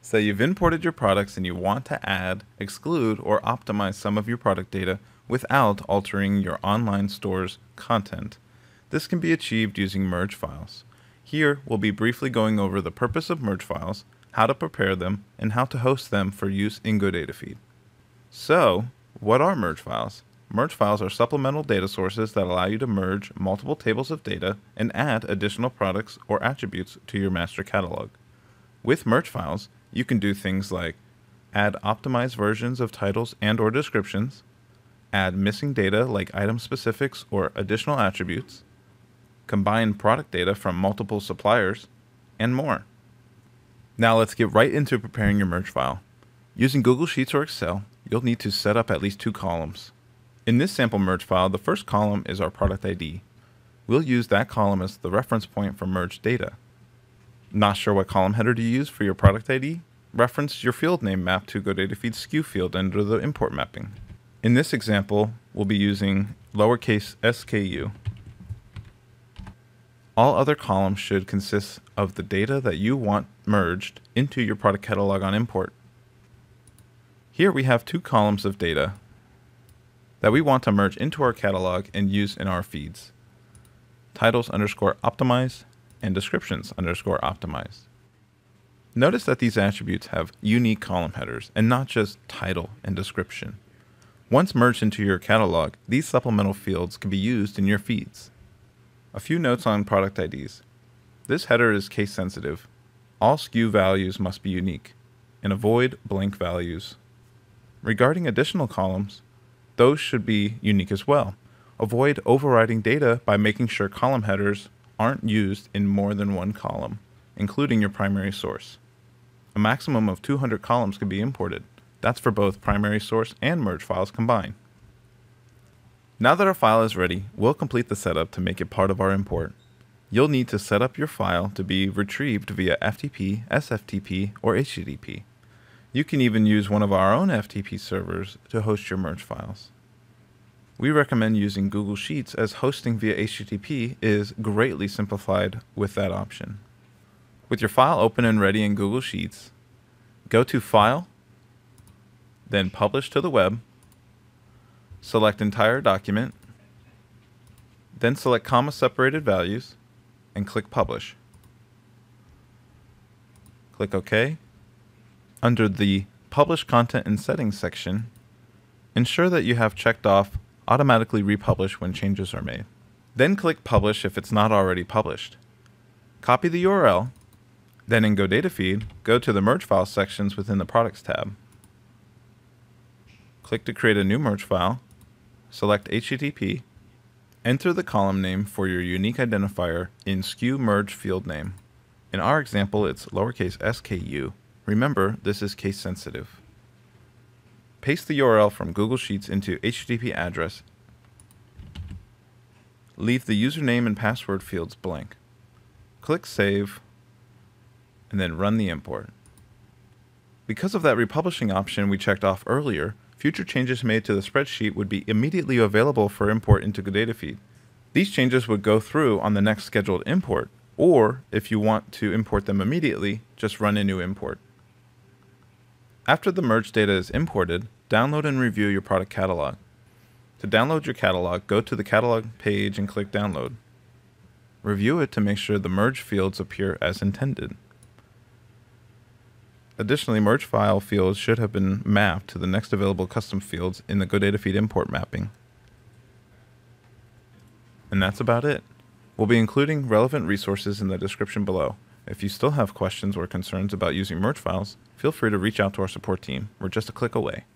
Say you've imported your products and you want to add, exclude, or optimize some of your product data without altering your online store's content. This can be achieved using merge files. Here, we'll be briefly going over the purpose of merge files, how to prepare them, and how to host them for use in GoDataFeed. So, what are merge files? Merge files are supplemental data sources that allow you to merge multiple tables of data and add additional products or attributes to your master catalog. With merge files, you can do things like add optimized versions of titles and/or descriptions, add missing data like item specifics or additional attributes, combine product data from multiple suppliers, and more. Now let's get right into preparing your merge file. Using Google Sheets or Excel, you'll need to set up at least 2 columns. In this sample merge file, the first column is our product ID. We'll use that column as the reference point for merged data. Not sure what column header to use for your product ID? Reference your field name mapped to GoDataFeed SKU field under the import mapping. In this example, we'll be using lowercase SKU. All other columns should consist of the data that you want merged into your product catalog on import. Here we have 2 columns of data that we want to merge into our catalog and use in our feeds. Titles_optimize and descriptions_optimize. Notice that these attributes have unique column headers and not just title and description. Once merged into your catalog, these supplemental fields can be used in your feeds. A few notes on product IDs. This header is case sensitive. All SKU values must be unique, and avoid blank values. Regarding additional columns, those should be unique as well. Avoid overriding data by making sure column headers aren't used in more than one column, including your primary source. A maximum of 200 columns can be imported. That's for both primary source and merge files combined. Now that our file is ready, we'll complete the setup to make it part of our import. You'll need to set up your file to be retrieved via FTP, SFTP, or HTTP. You can even use one of our own FTP servers to host your merge files. We recommend using Google Sheets as hosting via HTTP is greatly simplified with that option. With your file open and ready in Google Sheets, go to File, then Publish to the Web, select Entire Document, then select comma-separated values, and click Publish. Click OK. Under the Publish Content and Settings section, ensure that you have checked off Automatically Republish when changes are made. Then click Publish if it's not already published. Copy the URL, then in GoDataFeed, go to the Merge Files sections within the Products tab. Click to create a new merge file, select HTTP, enter the column name for your unique identifier in SKU merge field name. In our example, it's lowercase SKU. Remember, this is case sensitive. Paste the URL from Google Sheets into HTTP address. Leave the username and password fields blank. Click Save, and then run the import. Because of that republishing option we checked off earlier, future changes made to the spreadsheet would be immediately available for import into GoDataFeed. These changes would go through on the next scheduled import, or if you want to import them immediately, just run a new import. After the merged data is imported, download and review your product catalog. To download your catalog, go to the catalog page and click Download. Review it to make sure the merge fields appear as intended. Additionally, merge file fields should have been mapped to the next available custom fields in the GoDataFeed import mapping. And that's about it. We'll be including relevant resources in the description below. If you still have questions or concerns about using merge files, feel free to reach out to our support team. We're just a click away.